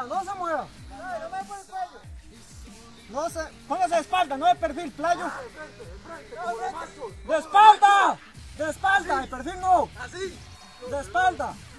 no se mueva. No se, póngase de espalda, no de perfil, playo. De espalda, de espalda, de perfil no. Así. De espalda.